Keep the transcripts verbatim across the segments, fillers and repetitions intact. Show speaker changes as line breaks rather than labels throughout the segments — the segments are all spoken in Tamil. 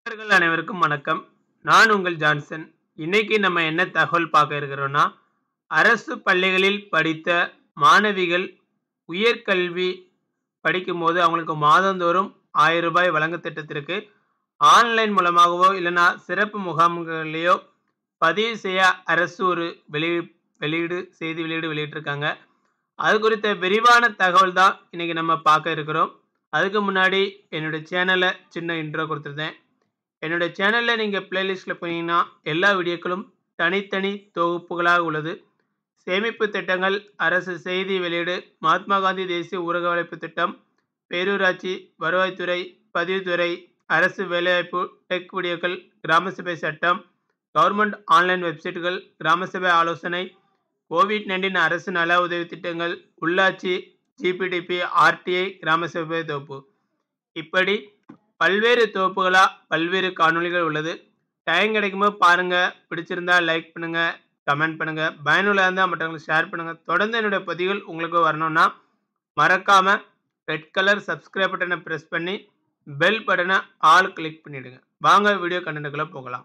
நண்பர்கள் அனைவருக்கும் வணக்கம். நான் உங்கள் ஜான்சன். இன்னைக்கு நம்ம என்ன தகவல் பார்க்க இருக்கிறோம்னா, அரசு பள்ளிகளில் படித்த மாணவிகள் உயர்கல்வி படிக்கும்போது அவங்களுக்கு மாதந்தோறும் ஆயிரம் ரூபாய் வழங்கும் திட்டத்திற்கு ஆன்லைன் மூலமாகவோ இல்லைன்னா சிறப்பு முகாம்களையோ பதிவு செய்ய அரசு ஒரு வெளி வெளியீடு செய்தி வெளியீடு வெளியிட்டிருக்காங்க. அது குறித்த விரிவான தகவல் தான் இன்னைக்கு நம்ம பார்க்க இருக்கிறோம். அதுக்கு முன்னாடி என்னோட சேனலை சின்ன இன்ட்ரோ கொடுத்துருந்தேன். என்னோட சேனலில் நீங்கள் பிளேலிஸ்ட்டில் போனீங்கன்னா எல்லா வீடியோக்களும் தனித்தனி தொகுப்புகளாக உள்ளது. சேமிப்பு திட்டங்கள், அரசு செய்தி வெளியீடு, மகாத்மா காந்தி தேசிய ஊரக வளர்ப்பு திட்டம், பேரூராட்சி, வருவாய்த்துறை, பதிவுத்துறை, அரசு வேலைவாய்ப்பு, டெக் வீடியோக்கள், கிராம சபை சட்டம், கவர்மெண்ட் ஆன்லைன் வெப்சைட்டுகள், கிராம சபை ஆலோசனை, கோவிட் நைன்டீன் அரசு நல உதவி திட்டங்கள், உள்ளாட்சி, ஜிபிடிபி, ஆர்டிஐ, கிராம சபை தொகுப்பு, இப்படி பல்வேறு தொகுப்புகளா பல்வேறு காணொளிகள் உள்ளது. டைம் கிடைக்கும்போது பாருங்க. பிடிச்சிருந்தா லைக் பண்ணுங்க, கமெண்ட் பண்ணுங்க. பயனுள்ள இருந்தால் மற்றவங்களுக்கு ஷேர் பண்ணுங்க. தொடர்ந்து என்னுடைய பதிவுகள் உங்களுக்கு வரணும்னா மறக்காம ரெட் கலர் சப்ஸ்கிரைப் பட்டனை பிரஸ் பண்ணி பெல் பட்டனை ஆல் கிளிக் பண்ணிடுங்க. வாங்க வீடியோ கண்டென்ட்டுக்குள்ள போகலாம்.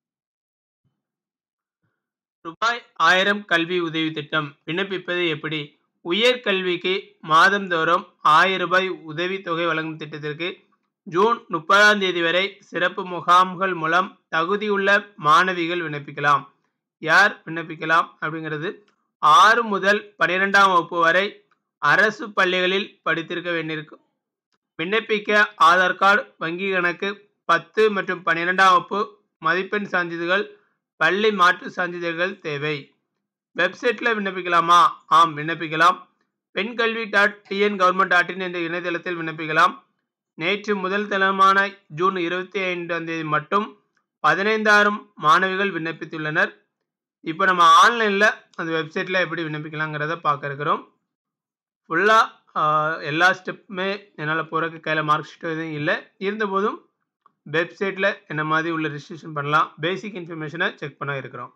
ரூபாய் ஆயிரம் கல்வி உதவி திட்டம் விண்ணப்பிப்பது எப்படி? உயர்கல்விக்கு மாதந்தோறும் ஆயிரம் ரூபாய் உதவி தொகை வழங்கும் திட்டத்திற்கு ஜூன் முப்பதாம் தேதி வரை சிறப்பு முகாம்கள் மூலம் தகுதியுள்ள மாணவிகள் விண்ணப்பிக்கலாம். யார் விண்ணப்பிக்கலாம் அப்படிங்கிறது, ஆறு முதல் பன்னிரெண்டாம் வகுப்பு வரை அரசு பள்ளிகளில் படித்திருக்க வேண்டியிருக்கும். விண்ணப்பிக்க ஆதார் கார்டு, வங்கி கணக்கு, பத்து மற்றும் பன்னிரெண்டாம் வகுப்பு மதிப்பெண் சான்றிதழ்கள், பள்ளி மாற்று சான்றிதழ்கள் தேவை. வெப்சைட்டில் விண்ணப்பிக்கலாமா? ஆம், விண்ணப்பிக்கலாம். பெண்கல்வி dot TN government dot in என்ற இணையதளத்தில் விண்ணப்பிக்கலாம். நேற்று முதல் தினமான ஜூன் இருபத்தி ஐந்தாம் தேதி மட்டும் பதினைந்தாயிரம் மாணவிகள் விண்ணப்பித்துள்ளனர். இப்போ நம்ம ஆன்லைனில் அந்த வெப்சைட்டில் எப்படி விண்ணப்பிக்கலாங்கிறத பார்க்க இருக்கிறோம். ஃபுல்லாக எல்லா ஸ்டெப்புமே என்னால் போகிறக்கு கையில் மார்க் ஷீட் எதுவும் இல்லை. இருந்தபோதும் வெப்சைட்டில் என்ன மாதிரி உள்ள ரிஜிஸ்ட்ரேஷன் பண்ணலாம், பேசிக் இன்ஃபர்மேஷனை செக் பண்ண இருக்கிறோம்.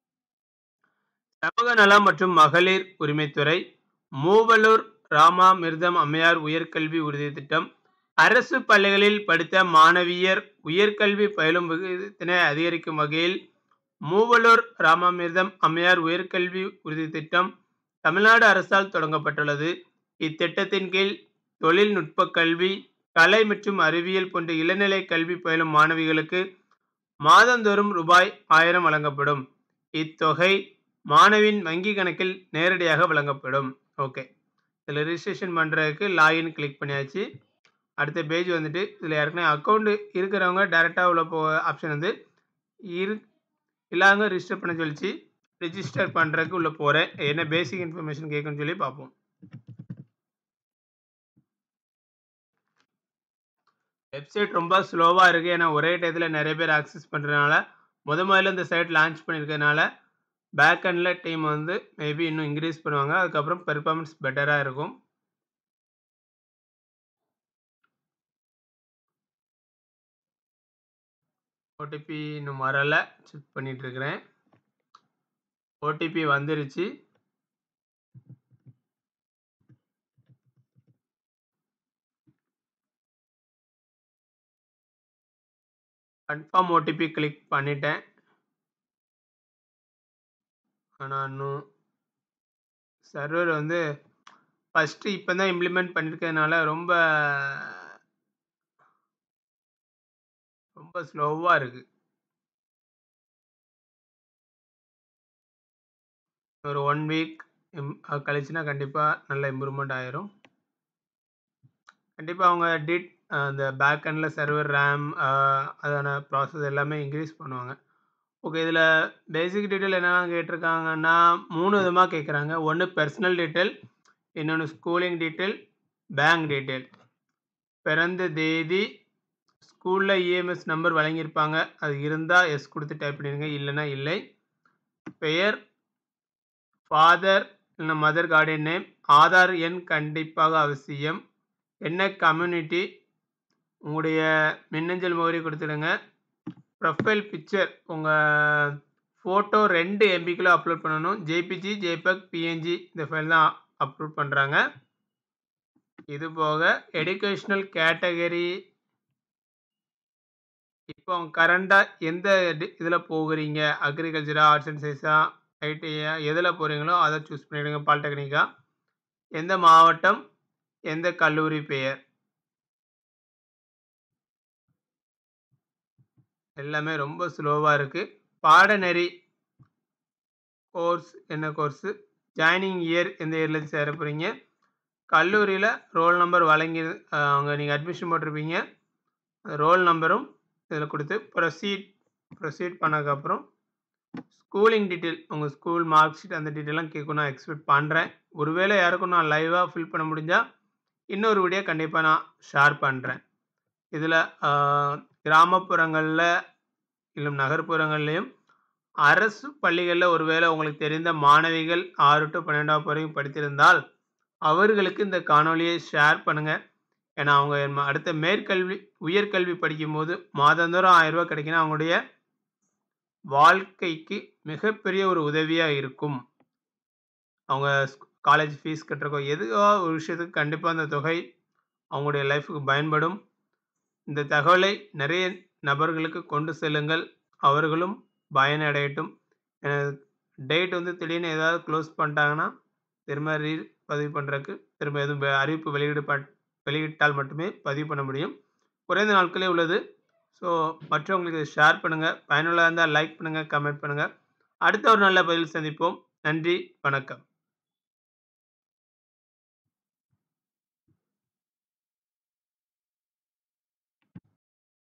சமூக நலம் மற்றும் மகளிர் உரிமைத்துறை, மூவலூர் ரமாமிர்தம் அம்மையார் உயர்கல்வி உறுதி திட்டம், அரசு பள்ளிகளில் படித்த மாணவியர் உயர்கல்வி பயிலும் விகிதத்தினை அதிகரிக்கும் வகையில் மூவலூர் ரமாமிர்தம் அம்மையார் உயர்கல்வி உறுதி திட்டம் தமிழ்நாடு அரசால் தொடங்கப்பட்டுள்ளது. இத்திட்டத்தின் கீழ் தொழில்நுட்ப கல்வி, கலை மற்றும் அறிவியல் போன்ற இளநிலை கல்வி பயிலும் மாணவிகளுக்கு மாதந்தோறும் ரூபாய் ஆயிரம் வழங்கப்படும். இத்தொகை மாணவியின் வங்கி கணக்கில் நேரடியாக வழங்கப்படும். ஓகே, இதில் ரிஜிஸ்ட்ரேஷன் பண்ணுறதுக்கு லாகின் கிளிக் பண்ணியாச்சு. அடுத்த பேஜ் வந்துட்டு இதில் ஏற்கனவே அக்கௌண்ட் இருக்கிறவங்க டேரெக்டாக உள்ள போ ஆப்ஷன் வந்து இரு இல்லாங்க ரிஜிஸ்டர் பண்ண சொல்லிச்சு. ரிஜிஸ்டர் பண்ணுறதுக்கு உள்ளே போகிறேன். என்ன பேசிக் இன்ஃபர்மேஷன் கேட்குன்னு சொல்லி பார்ப்போம். வெப்சைட் ரொம்ப ஸ்லோவாக இருக்குது. ஏன்னா ஒரே டயத்தில் நிறைய பேர் ஆக்சஸ் பண்ணுறதுனால முத முதல்ல இந்த சைட் லான்ச் பண்ணியிருக்கிறதுனால பேக் அண்டில் டீம் வந்து மேபி இன்னும் இன்க்ரீஸ் பண்ணுவாங்க. அதுக்கப்புறம் பெர்ஃபார்மன்ஸ் பெட்டராக இருக்கும். ஓடிபி இன்னும் வரலை, செக் பண்ணிட்டு இருக்கிறேன். ஓடிபி வந்துருச்சு. கன்ஃபார்ம் ஓடிபி கிளிக் பண்ணிட்டேன். ஆனால் இன்னும் சர்வர் வந்து ஃபஸ்ட்டு இப்போ தான் இம்ப்ளிமெண்ட் பண்ணியிருக்கிறதுனால ரொம்ப ரொம்ப ஸ்லோவாக இருக்குது. ஒரு ஒன் வீக் கழிச்சுன்னா கண்டிப்பாக நல்ல இம்ப்ரூவ்மெண்ட் ஆயிரும். கண்டிப்பாக அவங்க டிட் அந்த பேக் எண்டில் சர்வர், ரேம், அதான ப்ராசஸ் எல்லாமே இன்க்ரீஸ் பண்ணுவாங்க. ஓகே, இதில் பேசிக் டீட்டெயில் என்னெல்லாம் கேட்டிருக்காங்கன்னா மூணு விதமாக கேட்குறாங்க. ஒன்று பர்சனல் டீட்டெயில், இன்னொன்று ஸ்கூலிங் டீட்டெயில், பேங்க் டீட்டெயில். பிறந்த தேதி, ஸ்கூலில் இஎம்எஸ் நம்பர் வழங்கியிருப்பாங்க, அது இருந்தால் எஸ் கொடுத்து டைப் பண்ணிடுங்க, இல்லைன்னா இல்லை. பெயர், ஃபாதர் இல்லைன்னா மதர் கார்டியன் நேம், ஆதார் எண் கண்டிப்பாக அவசியம். என்ன கம்யூனிட்டி, உங்களுடைய மின்னஞ்சல் முகவரி கொடுத்துடுங்க. ப்ரொஃபைல் பிக்சர், உங்கள் ஃபோட்டோ ரெண்டு எம்பிக்குள்ளே அப்லோட் பண்ணணும். ஜேபிஜி, ஜேபக், பிஎன்ஜி இந்த ஃபைல் தான் அப்லோட் பண்ணுறாங்க. இது போக எடுகேஷ்னல் கேட்டகரி இப்போ கரண்டா எந்த டி இதில போகிறீங்க? அக்ரிகல்ச்சரா, ஆர்ட்ஸ் அண்ட் சயின்ஸா, ஐடிஐயா எதில போறீங்களோ அத சூஸ் பண்ணிடுங்க. பாலிடெக்னிக்கா? எந்த மாவட்டம்? எந்த கல்லூரி பெயர்? எல்லாமே ரொம்ப ஸ்லோவா இருக்கு. பாடநெறி கோர்ஸ் என்ன கோர்ஸு? ஜாயினிங் இயர் எந்த இயர்ல சேர போறீங்க? கல்லூரியில ரோல் நம்பர் வழங்கி அ அங்க நீங்க அட்மிஷன் போட்டிருப்பீங்க. ரோல் நம்பரும் இதில குடுத்து ப்ரொசீட் ப்ரொசீட் பண்ணதுக்கப்புறம் ஸ்கூலிங் டீட்டெயில் உங்க ஸ்கூல் மார்க் ஷீட் அந்த டீட்டெயில்லாம் கேட்கும் நான் எக்ஸ்பெக்ட் பண்றேன். ஒருவேளை யாருக்கும் நான் லைவா ஃபில் பண்ண முடிஞ்சா, இன்னொரு வீடியோ கண்டிப்பா நான் ஷேர் பண்றேன். இதில அ கிராமப்புறங்கள்ல இல்ல நகர்ப்புறங்கள்லயும் அரசு பள்ளிகள்ல ஒருவேளை உங்களுக்கு தெரிந்த மாணவிகள் ஆறு டூ பன்னிரண்டாம் வகுப்பு வரைக்கும் படித்திருந்தால், அவர்களுக்கு இந்த காணொளியை ஷேர் பண்ணுங்க. ஏன்னா, அவங்க ம அடுத்த மேற்கல்வி உயர்கல்வி படிக்கும்போது மாதந்தோறும் ரூ. ஆயிரம் கிடைக்குன்னா, அவங்களுடைய வாழ்க்கைக்கு மிகப்பெரிய ஒரு உதவியா இருக்கும். அவங்க ஸ்க் காலேஜ் ஃபீஸ் கட்டுறக்கோ, எதுவோ ஒரு விஷயத்துக்கு கண்டிப்பா அந்த தொகை அவங்களுடைய லைஃப்‌க்கு பயன்படும். இந்த தகவலை நிறைய நபர்களுக்கு கொண்டு செல்லுங்கள். அவர்களும் பயனடையட்டும். அ டேட் வந்து திடீர்னு ஏதாவது க்ளோஸ் பண்ணிட்டாங்கன்னா, திரும்ப ரீ பதிவு பண்றதுக்கு திரும்ப எதுவும் வெ அறிவிப்பு வெளியிட பட் வெளியிட்டால் மட்டுமே பதிவு பண்ண முடியும். குறைந்த நாட்களே உள்ளது. ஸோ மற்றவங்களுக்கு இத ஷேர் பண்ணுங்க. பயனுள்ளதா இருந்தா லைக் பண்ணுங்க, கமெண்ட் பண்ணுங்க. அடுத்த ஒரு நல்ல பதிவில் சந்திப்போம். நன்றி, வணக்கம்.